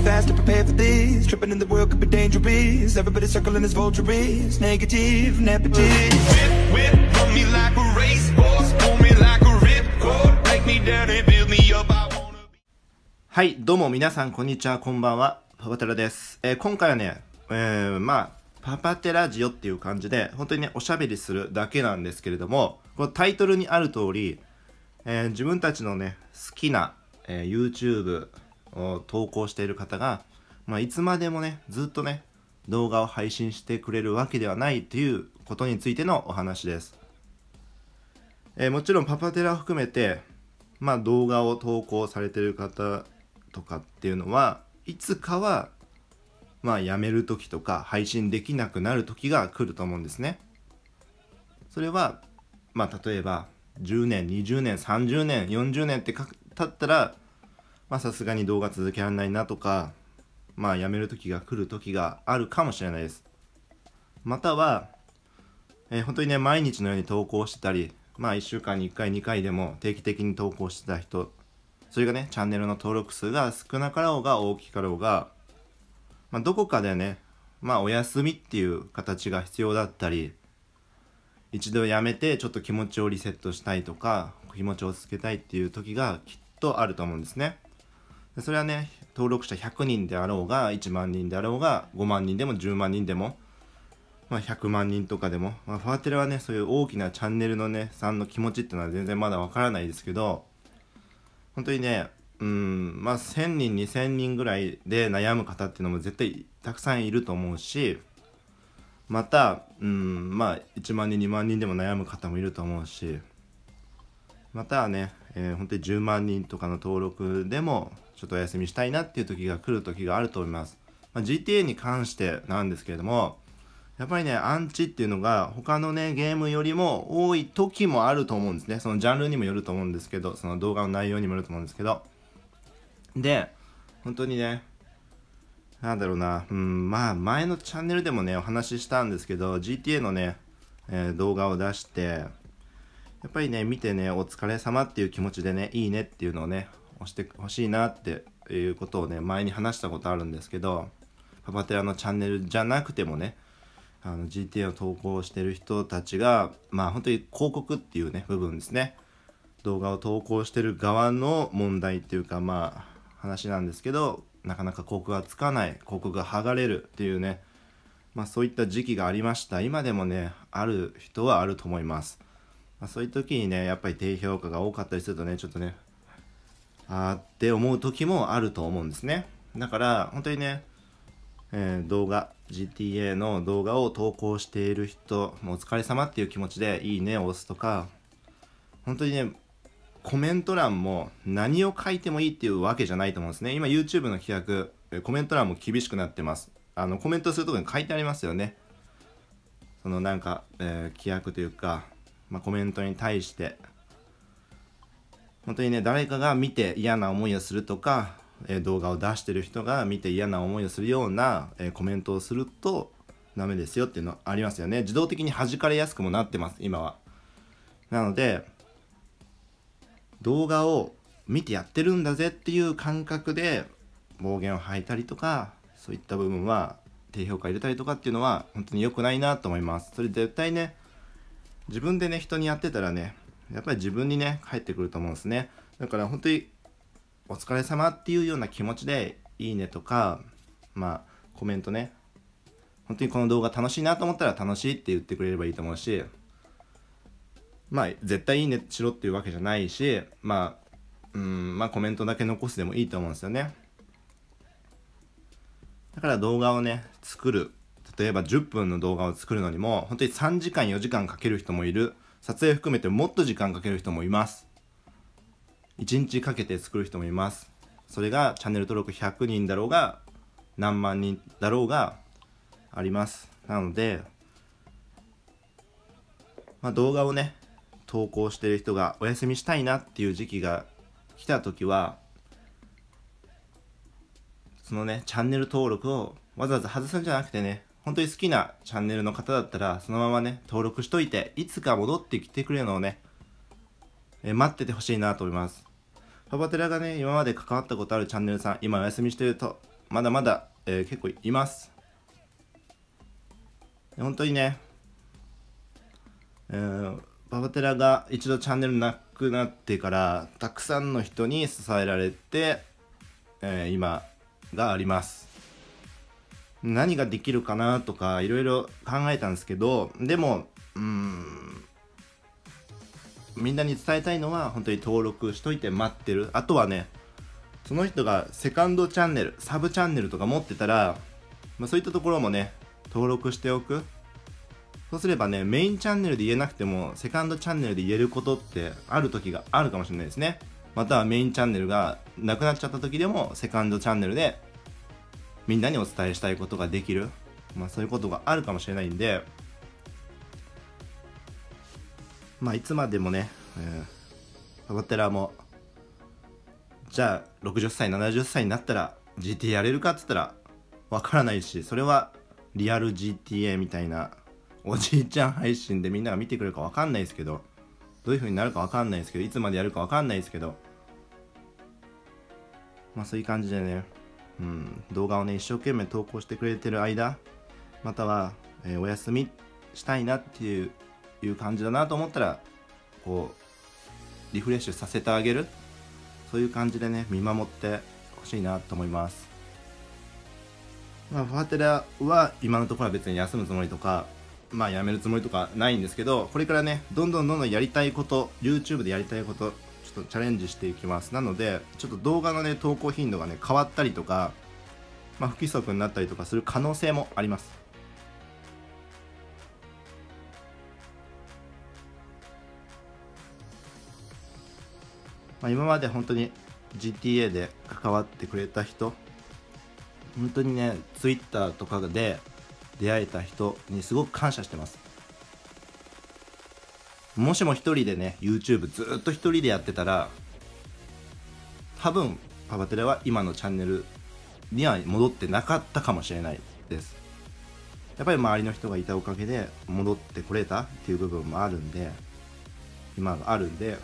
fast to prepare for this. Tripping in the world could be dangerous. Everybody circling as vultures. Negative, negative. Whip, run me like a racehorse. Pull me like a ripcord. Break me down and build me up. I wanna be. はい、どうも皆さんこんにちは、こんばんは。パパテラです。今回はね、パパテラジオっていう感じで、本当にね、おしゃべりするだけなんですけれども、このタイトルにある通り、自分たちのね、好きな、YouTube を投稿している方が、いつまでもね、ずっとね、動画を配信してくれるわけではないということについてのお話です。もちろんパパテラを含めて、動画を投稿されている方とかっていうのはいつかはやめる時とか配信できなくなる時が来ると思うんですね。それは例えば10年、20年、30年、40年って経ったらさすがに動画続けられないなとかやめる時が来る時があるかもしれないです。または、本当にね毎日のように投稿してたり1週間に1回2回でも定期的に投稿してた人、それがねチャンネルの登録数が少なかろうが大きかろうが、どこかでねお休みっていう形が必要だったり、一度やめてちょっと気持ちをリセットしたいとか気持ちを落ち着けたいっていう時がきっとあると思うんですね。それはね登録者100人であろうが1万人であろうが5万人でも10万人でも100万人とかでも、ファーテレはねそういう大きなチャンネルのねさんの気持ちっていうのは全然まだわからないですけど、本当にね1000人2000人ぐらいで悩む方っていうのも絶対たくさんいると思うし、また1万人2万人でも悩む方もいると思うし、またはね、本当に10万人とかの登録でもちょっとお休みしたいなっていう時が来る時があると思います。GTA に関してなんですけれども、やっぱりねアンチっていうのが他のねゲームよりも多い時もあると思うんですね。そのジャンルにもよると思うんですけど、その動画の内容にもよると思うんですけど、で本当にね前のチャンネルでもねお話ししたんですけど GTA のね、動画を出してやっぱりね見てねお疲れ様っていう気持ちでねいいねっていうのをね押してほしいなっていうことをね前に話したことあるんですけど、パパテラのチャンネルじゃなくてもねGTA を投稿してる人たちが本当に広告っていうね部分ですね、動画を投稿してる側の問題っていうか話なんですけど、なかなか広告がつかない、広告が剥がれるっていうねそういった時期がありました。今でもねある人はあると思います。そういう時にねやっぱり低評価が多かったりするとねちょっとねって思う時もあると思うんですね。だから本当にねGTA の動画を投稿している人もお疲れ様っていう気持ちでいいねを押すとか、本当にねコメント欄も何を書いてもいいっていうわけじゃないと思うんですね。今 YouTube の規約コメント欄も厳しくなってます。コメントするところに書いてありますよね。その規約というか、コメントに対して本当にね誰かが見て嫌な思いをするとか動画を出してる人が見て嫌な思いをするようなコメントをするとダメですよっていうのありますよね。自動的に弾かれやすくもなってます今は。なので動画を見てやってるんだぜっていう感覚で暴言を吐いたりとか、そういった部分は低評価入れたりとかっていうのは本当に良くないなと思います。それ絶対ね自分でね人にやってたらねやっぱり自分にね返ってくると思うんですね。だから本当にお疲れ様っていうような気持ちでいいねとかコメントね、本当にこの動画楽しいなと思ったら楽しいって言ってくれればいいと思うし、絶対いいねしろっていうわけじゃないしコメントだけ残すでもいいと思うんですよね。だから動画をね作る、例えば10分の動画を作るのにも本当に3時間4時間かける人もいる、撮影含めてもっと時間かける人もいます。1日かけて作る人もいます。それがチャンネル登録100人だろうが何万人だろうがあります。なので動画をね投稿している人がお休みしたいなっていう時期が来た時はそのねチャンネル登録をわざわざ外すんじゃなくてね、本当に好きなチャンネルの方だったらそのままね登録しといて、いつか戻ってきてくれるのをね待っててほしいなと思います。パパテラがね今まで関わったことあるチャンネルさん今お休みしてるとまだまだ、結構います。本当にね、パパテラが一度チャンネルなくなってからたくさんの人に支えられて、今があります。何ができるかなとかいろいろ考えたんですけど、でもみんなに伝えたいのは本当に登録しといて待ってる。あとはね、その人がセカンドチャンネル、サブチャンネルとか持ってたら、そういったところもね登録しておく。そうすればね、メインチャンネルで言えなくてもセカンドチャンネルで言えることってある時があるかもしれないですね。またはメインチャンネルがなくなっちゃった時でもセカンドチャンネルでみんなにお伝えしたいことができる、そういうことがあるかもしれないんで、いつまでもね、パパテラもじゃあ60歳70歳になったら GTA やれるかっつったらわからないし、それはリアル GTA みたいなおじいちゃん配信でみんなが見てくれるかわかんないですけど、どういう風になるかわかんないですけど、いつまでやるかわかんないですけど、そういう感じでね、動画をね一生懸命投稿してくれてる間、または、お休みしたいなっていう感じだなと思ったらこうリフレッシュさせてあげる、そういう感じでね見守ってほしいなと思います。パパテラは今のところは別に休むつもりとかやめるつもりとかないんですけど、これからねどんどんやりたいこと、 YouTube でやりたいことちょっとチャレンジしていきます。なのでちょっと動画のね投稿頻度がね変わったりとか、不規則になったりとかする可能性もあります。今まで本当に GTA で関わってくれた人、本当にね Twitter とかで出会えた人にすごく感謝してます。もしも一人でね YouTube ずっと一人でやってたら、多分パパテラは今のチャンネルには戻ってなかったかもしれないです。やっぱり周りの人がいたおかげで戻ってこれたっていう部分もあるんで、今があるんで、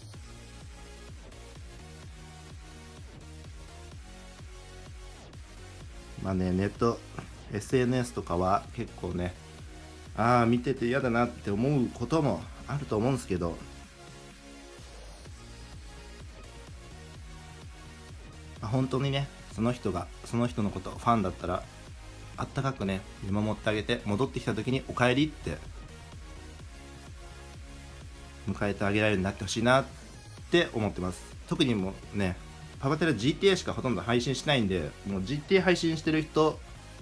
ネット SNS とかは結構ね、見てて嫌だなって思うこともあると思うんですけど、本当にねその人のことファンだったらあったかくね見守ってあげて、戻ってきた時におかえりって迎えてあげられるようになってほしいなって思ってます。特にもうねパパテラ GTA しかほとんど配信しないんで、もう GTA 配信してる人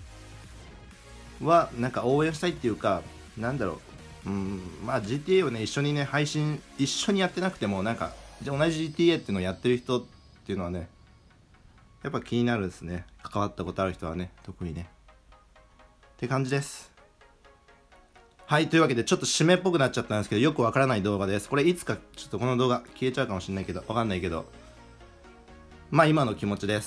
はなんか応援したいっていうか、GTA をね一緒にね配信一緒にやってなくても、なんか同じ GTA っていうのをやってる人っていうのはねやっぱ気になるですね。関わったことある人はね特にねって感じです。はい、というわけでちょっと締めっぽくなっちゃったんですけど、よくわからない動画です。これいつかちょっとこの動画消えちゃうかもしれないけど、わかんないけど、今の気持ちです。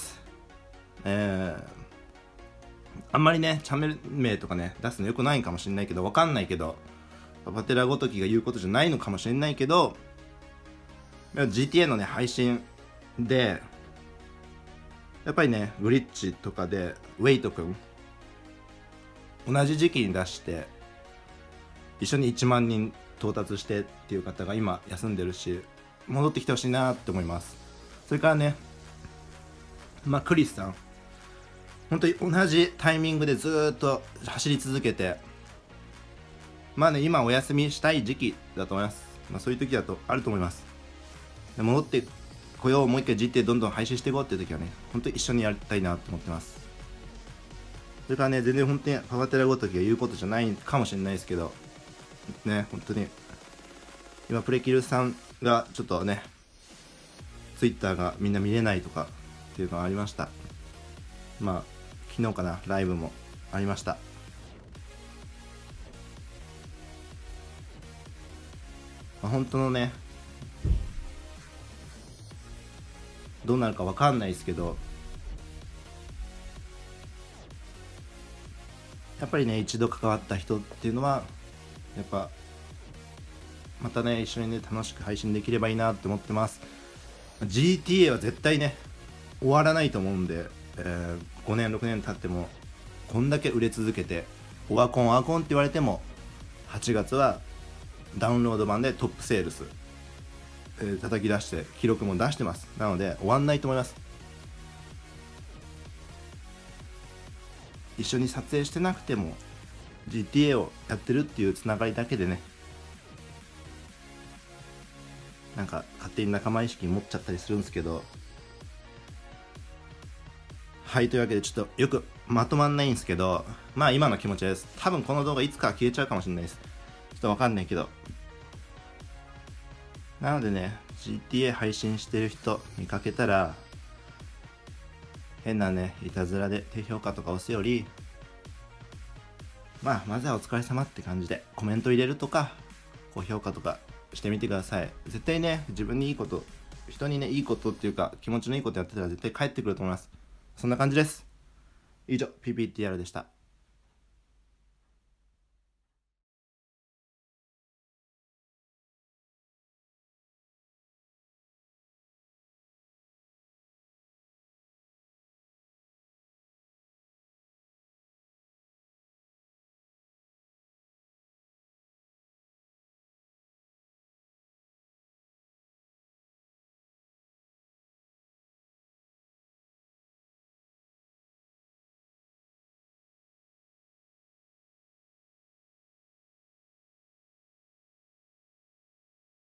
あんまりねチャンネル名とかね出すのよくないかもしれないけど、わかんないけど、パパテラごときが言うことじゃないのかもしれないけど、GTA のね配信でやっぱりねグリッチとかでウェイト君同じ時期に出して一緒に1万人到達してっていう方が今休んでるし、戻ってきてほしいなって思います。それからねクリスさん、本当に同じタイミングでずっと走り続けて、今お休みしたい時期だと思います。そういう時だとあると思います。で戻ってこよう、もう一回 GTA どんどん配信していこうっていう時はね本当に一緒にやりたいなと思ってます。それからね全然本当にパパテラごときが言うことじゃないかもしれないですけどね、本当に今プレキルさんがちょっとね Twitter がみんな見れないとかっていうのがありました。昨日かなライブもありました。本当のねどうなるか分かんないですけど、やっぱりね一度関わった人っていうのはやっぱまたね一緒にね楽しく配信できればいいなって思ってます。 GTA は絶対ね終わらないと思うんで、 5年6年経ってもこんだけ売れ続けて、オワコンって言われても8月はダウンロード版でトップセールス、叩き出して記録も出してます。なので終わんないと思います。一緒に撮影してなくても GTA をやってるっていうつながりだけでね、なんか勝手に仲間意識持っちゃったりするんですけど、はい、というわけでちょっとよくまとまんないんですけど、まあ今の気持ちです。多分この動画いつか消えちゃうかもしれないです。ちょっとわかんないけど、なのでね、 GTA 配信してる人見かけたら変なねいたずらで低評価とか押すより、まずはお疲れ様って感じでコメント入れるとか高評価とかしてみてください。絶対ね、自分にいいこと、人にねいいことっていうか気持ちのいいことやってたら絶対返ってくると思います。そんな感じです。以上 PPTR でした。